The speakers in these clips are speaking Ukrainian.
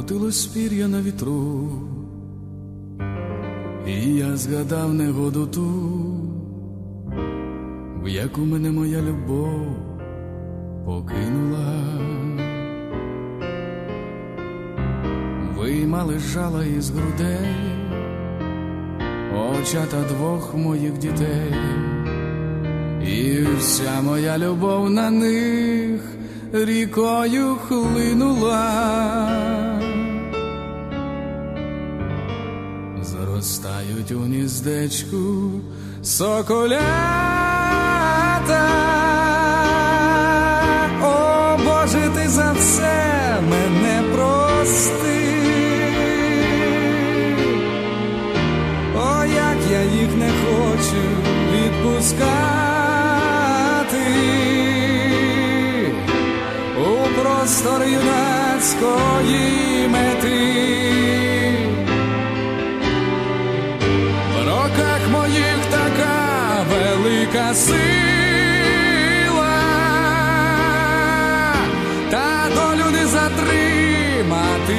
крутилось пір'я на вітру, і я згадав негоду ту, в яку мене моя любов покинула. Виймали жала із грудей очата двох моїх дітей, і вся моя любов на них рікою хлинула. Зростають у гніздечку соколята. О, Боже, ти за все мене прости. О, як я їх не хочу відпускати. У простор юнацької мети. В роках моїх така велика сила, та долю не затримати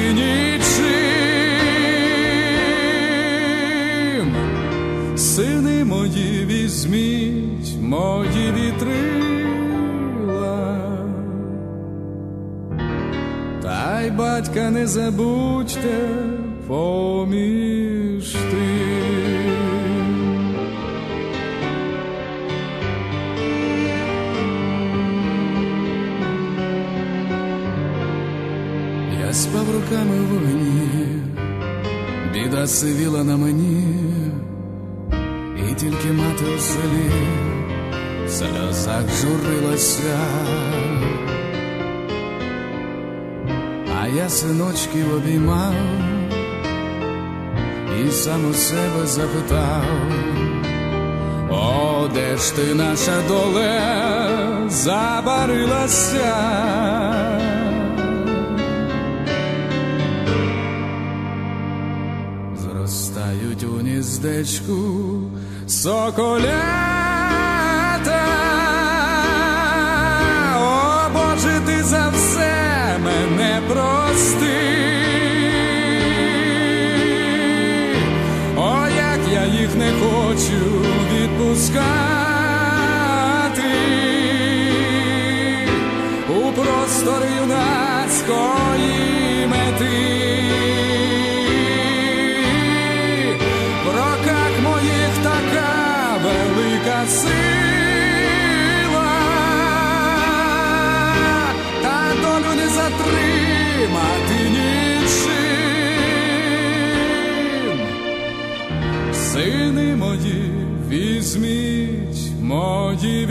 нічим. Сини мої, візьміть мої вітрила, та й батька не забудьте поміж тим. Я спав руками в вогні, біда сивіла на мені, і тільки мати у селі в сльозах журилася. А я синочків обіймав і сам у себе запитав: о, де ж ти, наша доле, забарилася? Зростають у гніздечку соколята. О, Боже, ти за все мене прости. О, як я їх не хочу відпускати. У простор юнацької мети. В роках моїх така велика сила, та долю не затримати нічим. Сини мої, візьміть мої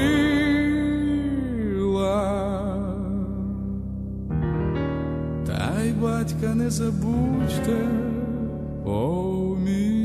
вітрила, та й батька не забудьте поміж.